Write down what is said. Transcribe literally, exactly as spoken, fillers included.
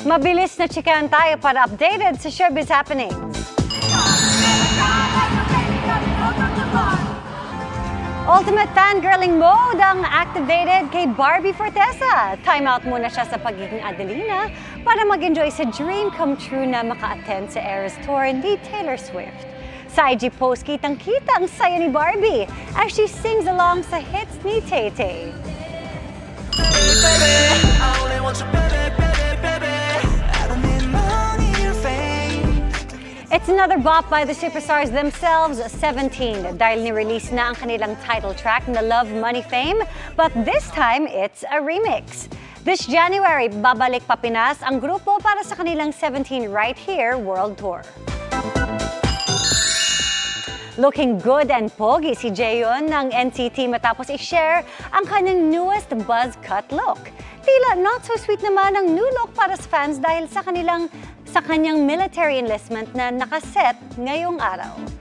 Mabilis na chikahan tayo para updated sa showbiz happenings. Ultimate fangirling mode ang activated kay Barbie Forteza. Time out muna siya sa pagiging Adelina para mag-enjoy sa dream come true na maka-attend sa Oras tour ni Taylor Swift. Sa I G post, kitang-kita ang saya ni Barbie as she sings along sa hits ni Tay Tay. It's another bop by the superstars themselves, seventeen, dahil ni-release na ang kanilang title track na Love, Money, Fame, but this time it's a remix. This January, babalik pa Pinas ang grupo para sa kanilang seventeen Right Here World Tour. Looking good and pogi si Jayon ng N C T matapos i-share ang kanyang newest buzz cut look. Tila not so sweet naman ang new look para sa fans dahil sa kanilang sa kanyang military enlistment na nakaset ngayong araw.